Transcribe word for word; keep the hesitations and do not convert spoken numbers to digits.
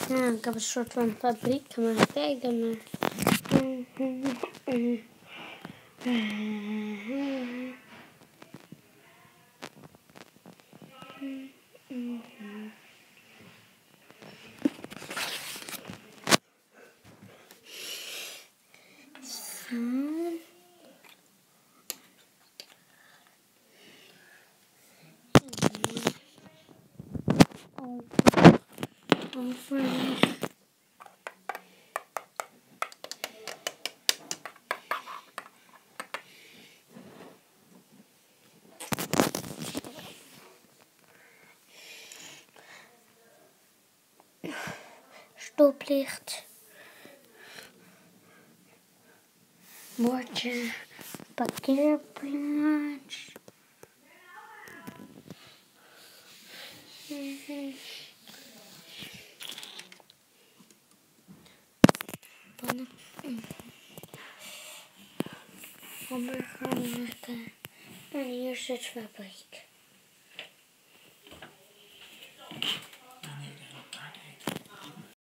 Ja, ik heb een soort van fabriek gemaakt. Kijk dan maar. Over. Stoplicht. Bordje. Parkeerplaats. Pannen. Hamburger maken. En hier zit Fabriek.